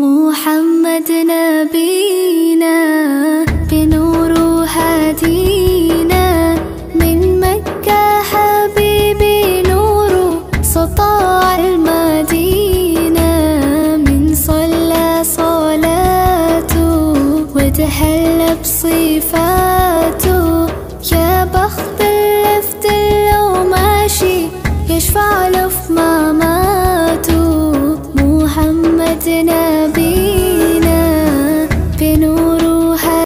محمد نبينا بنور هدينا من مكة حبيبي نور سطاع المدينة من صلى صلاته وتحلى بصفاته يا بخت اللي في دله ماشي يشفع له في مماته محمد نبي